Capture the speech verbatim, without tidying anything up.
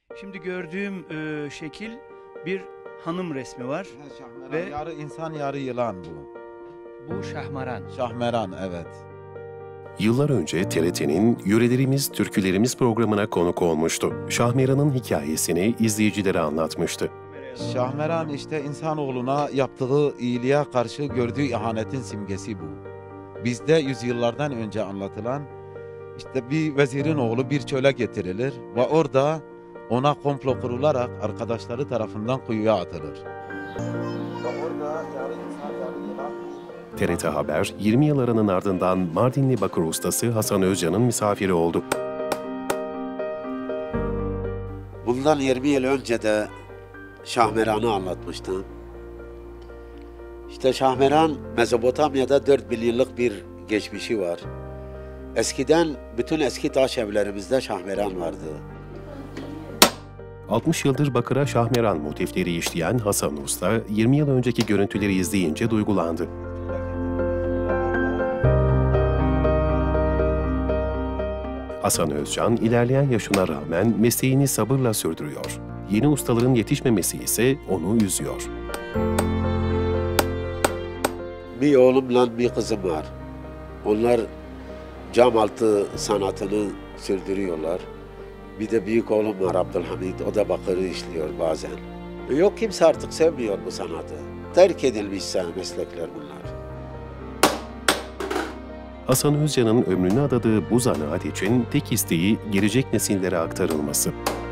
Şimdi gördüğüm e, şekil bir hanım resmi var. Şahmeran, Ve- yarı insan yarı yılan bu. Bu şahmaran. Şahmeran, evet. Yıllar önce T R T'nin Yörelerimiz, Türkülerimiz programına konuk olmuştu. Şahmeran'ın hikayesini izleyicilere anlatmıştı. Şahmeran işte insanoğluna yaptığı iyiliğe karşı gördüğü ihanetin simgesi bu. Bizde yüzyıllardan önce anlatılan işte bir vezirin oğlu bir çöle getirilir ve orada ona komplo kurularak arkadaşları tarafından kuyuya atılır. Ve orada yarı insan yarı yılan. T R T Haber, yirmi yıl aranın ardından Mardinli bakır ustası Hasan Özcan'ın misafiri oldu. Bundan yirmi yıl önce de Şahmeran'ı anlatmıştım. İşte Şahmeran, Mezopotamya'da dört bin yıllık bir geçmişi var. Eskiden bütün eski taş evlerimizde Şahmeran vardı. altmış yıldır bakıra şahmeran motifleri işleyen Hasan Usta, yirmi yıl önceki görüntüleri izleyince duygulandı. Hasan Özcan, ilerleyen yaşına rağmen mesleğini sabırla sürdürüyor. Yeni ustaların yetişmemesi ise onu üzüyor. Bir oğlumla bir kızım var. Onlar cam altı sanatını sürdürüyorlar. Bir de büyük oğlum var Abdülhamid, o da bakırı işliyor bazen. Yok, kimse artık sevmiyor bu sanatı. Terk edilmişse meslekler bunlar. Hasan Özcan'ın ömrünü adadığı bu zanaat için tek isteği gelecek nesillere aktarılması.